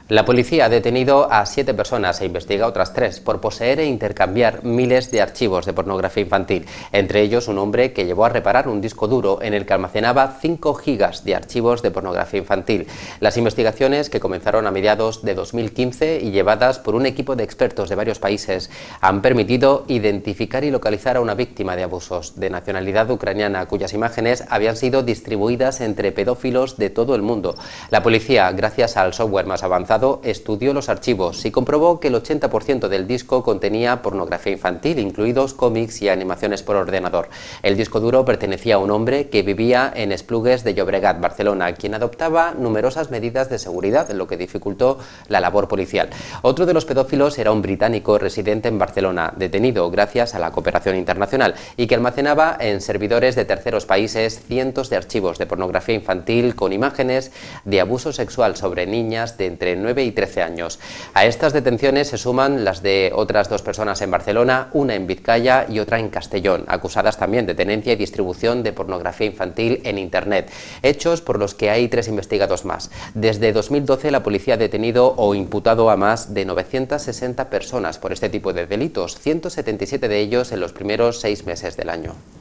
La policía ha detenido a 7 personas e investiga a otras 3 por poseer e intercambiar miles de archivos de pornografía infantil, entre ellos un hombre que llevó a reparar un disco duro en el que almacenaba 5 gigas de archivos de pornografía infantil. Las investigaciones, que comenzaron a mediados de 2015 y llevadas por un equipo de expertos de varios países, han permitido identificar y localizar a una víctima de abusos de nacionalidad ucraniana, cuyas imágenes habían sido distribuidas entre pedófilos de todo el mundo. La policía, gracias al software más avanzado, estudió los archivos y comprobó que el 80% del disco contenía pornografía infantil, incluidos cómics y animaciones por ordenador. El disco duro pertenecía a un hombre que vivía en Esplugues de Llobregat, Barcelona, quien adoptaba numerosas medidas de seguridad, lo que dificultó la labor policial. Otro de los pedófilos era un británico residente en Barcelona, detenido gracias a la cooperación internacional y que almacenaba en servidores de terceros países cientos de archivos de pornografía infantil con imágenes de abuso sexual sobre niñas de entre 9 y 13 años. A estas detenciones se suman las de otras 2 personas en Barcelona, una en Vizcaya y otra en Castellón, acusadas también de tenencia y distribución de pornografía infantil en Internet, hechos por los que hay 3 investigados más. Desde 2012 la policía ha detenido o imputado a más de 960 personas por este tipo de delitos, 177 de ellos en los primeros 6 meses del año.